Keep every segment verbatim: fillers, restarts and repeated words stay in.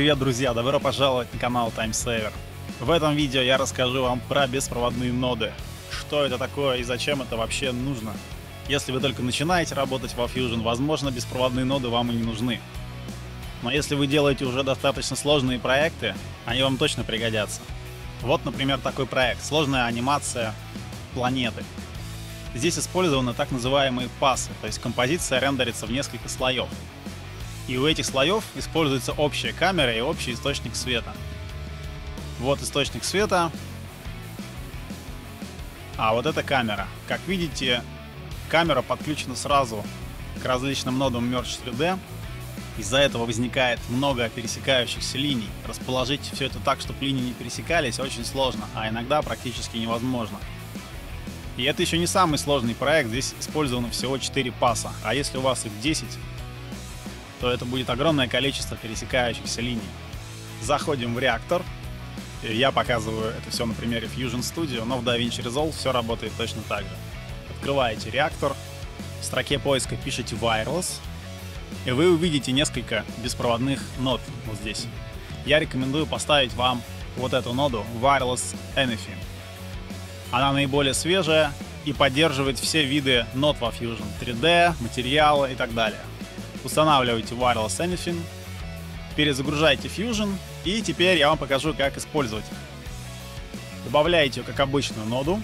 Привет, друзья! Добро пожаловать на канал TimeSaver. В этом видео я расскажу вам про беспроводные ноды. Что это такое и зачем это вообще нужно. Если вы только начинаете работать во Fusion, возможно, беспроводные ноды вам и не нужны. Но если вы делаете уже достаточно сложные проекты, они вам точно пригодятся. Вот, например, такой проект. Сложная анимация планеты. Здесь использованы так называемые пассы, то есть композиция рендерится в несколько слоев. И у этих слоев используется общая камера и общий источник света. Вот источник света. А вот эта камера. Как видите, камера подключена сразу к различным нодам Merge три дэ. Из-за этого возникает много пересекающихся линий. Расположить все это так, чтобы линии не пересекались, очень сложно, а иногда практически невозможно. И это еще не самый сложный проект. Здесь использовано всего четыре пасса. А если у вас их десять, то это будет огромное количество пересекающихся линий. Заходим в реактор. Я показываю это все на примере Fusion Studio, но в DaVinci Resolve все работает точно так же. Открываете реактор, в строке поиска пишите Wireless, и вы увидите несколько беспроводных нод вот здесь. Я рекомендую поставить вам вот эту ноду Wireless Anything. Она наиболее свежая и поддерживает все виды нод во Fusion: три дэ, материалы и так далее. Устанавливайте Wireless Anything, перезагружайте Fusion, и теперь я вам покажу, как использовать. Добавляете ее как обычную ноду.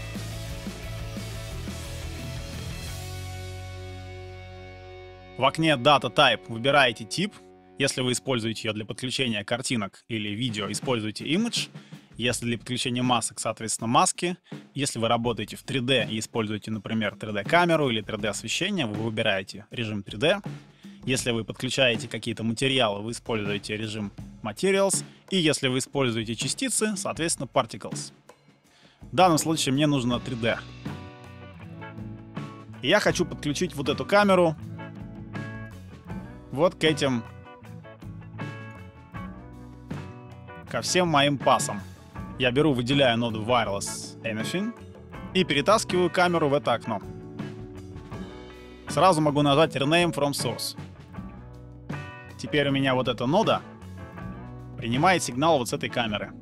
В окне Data Type выбираете тип. Если вы используете ее для подключения картинок или видео, используйте Image. Если для подключения масок, соответственно, маски. Если вы работаете в три дэ и используете, например, три дэ камеру или три дэ освещение, вы выбираете режим три дэ. Если вы подключаете какие-то материалы, вы используете режим Materials. И если вы используете частицы, соответственно, Particles. В данном случае мне нужно три дэ. И я хочу подключить вот эту камеру вот к этим, ко всем моим пассам. Я беру, выделяю ноду Wireless Anything и перетаскиваю камеру в это окно. Сразу могу нажать Rename from Source. Теперь у меня вот эта нода принимает сигнал вот с этой камеры.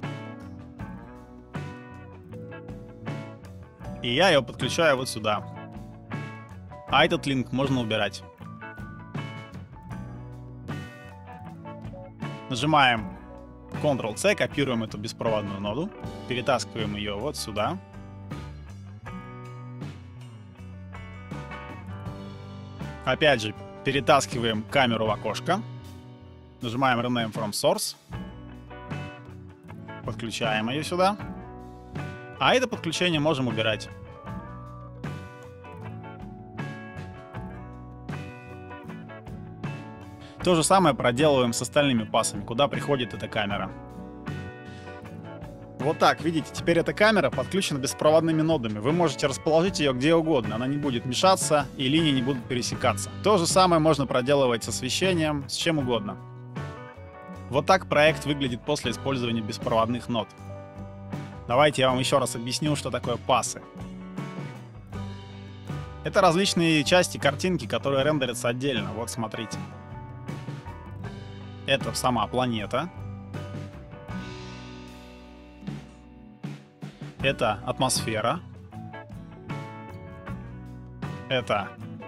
И я ее подключаю вот сюда. А этот линк можно убирать. Нажимаем контрол цэ, копируем эту беспроводную ноду, перетаскиваем ее вот сюда. Опять же, перетаскиваем камеру в окошко. Нажимаем Rename from Source. Подключаем ее сюда. А это подключение можем убирать. То же самое проделываем с остальными пассами, куда приходит эта камера. Вот так, видите, теперь эта камера подключена беспроводными нодами. Вы можете расположить ее где угодно, она не будет мешаться и линии не будут пересекаться. То же самое можно проделывать с освещением, с чем угодно. Вот так проект выглядит после использования беспроводных нод. Давайте я вам еще раз объясню, что такое пассы. Это различные части картинки, которые рендерятся отдельно. Вот смотрите. Это сама планета. Это атмосфера. Это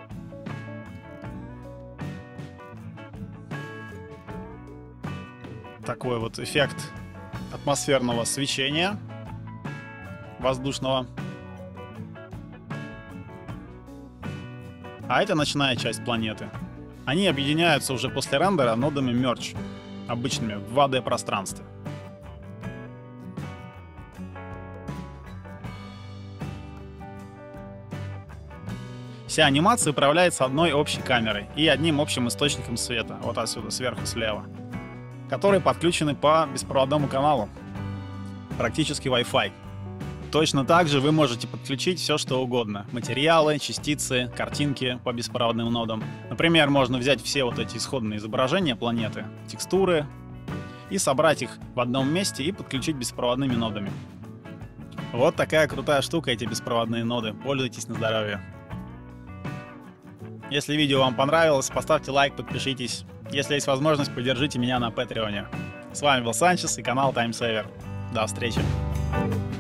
такой вот эффект атмосферного свечения воздушного. А это ночная часть планеты. Они объединяются уже после рендера нодами Merge, обычными в два дэ пространстве. Вся анимация управляется одной общей камерой и одним общим источником света, вот отсюда, сверху слева, которые подключены по беспроводному каналу, практически Wi-Fi. Точно так же вы можете подключить все, что угодно. Материалы, частицы, картинки по беспроводным нодам. Например, можно взять все вот эти исходные изображения планеты, текстуры, и собрать их в одном месте и подключить беспроводными нодами. Вот такая крутая штука, эти беспроводные ноды. Пользуйтесь на здоровье. Если видео вам понравилось, поставьте лайк, подпишитесь. Если есть возможность, поддержите меня на Патреоне. С вами был Санчес и канал TimeSaver. До встречи.